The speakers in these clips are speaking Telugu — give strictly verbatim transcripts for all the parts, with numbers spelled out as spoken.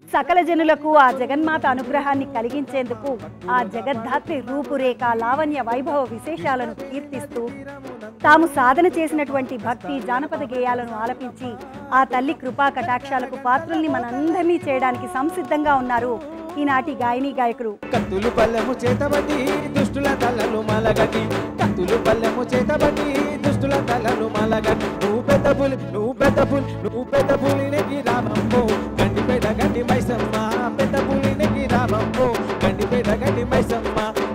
సకల జనులకు ఆ జగన్మాత అనుగ్రహాన్ని కలిగించేందుకు ఆ జగద్ధాత్రి రూపురేఖ లావణ్య వైభవ విశేషాలను కీర్తిస్తూ తాము సాధన చేసినటువంటి భక్తి జానపద గేయాలను ఆలపించి ఆ తల్లి కృపా కటాక్షాలకు పాత్రుల్ని మనందరినీ చేయడానికి సంసిద్ధంగా ఉన్నారు ఈనాటి గాయని గాయకులు. కత్తులు పల్లెము చేతబట్టి దుష్టుల తలలు మలగటి, కత్తులు పల్లెము చేతబట్టి దుష్టుల తలలు మలగటి. నువ్వు పెద్ద పులి నువ్వు పెద్ద పులి నువ్వు పెద్ద పులినికి రామమ్మో గండిపేట గండి మైసమ్మ, పెద్ద పులినికి రామమ్మో గండిపేట గండి మైసమ్మ.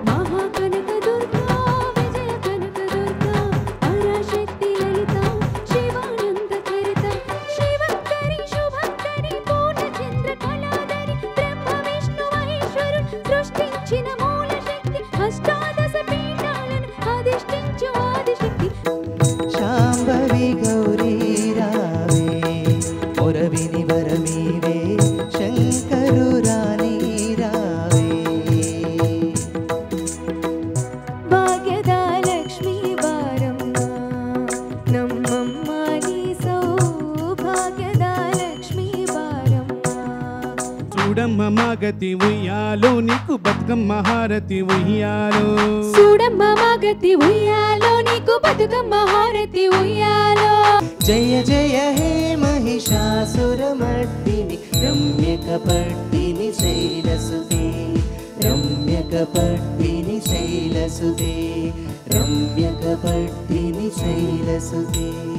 శాంభవి గౌరీ రావే మురవిని వరమీవే శంకరు రాణి రావే. భాగ్యద లక్ష్మీ వారమ్మ నమ్మమ్మ నీ సౌభాగ్యద లక్ష్మీ వారమ్మ. చూడమ్మ మాగతి ఉయ్యాలో నీకు బతుకమ్మ హారతి ఉయ్యాలో, చూడమ్మ మాగతి ఉయ్యాలో నీకు బతుకమ్మ హారతి ఉయ్యాలో. జయ జయ హే మహిషాసురమర్దిని రమ్యకపర్దిని శైలసుతే, రమ్యకపర్దిని శైలసుతే, రమ్యకపర్దిని శైలసుతే.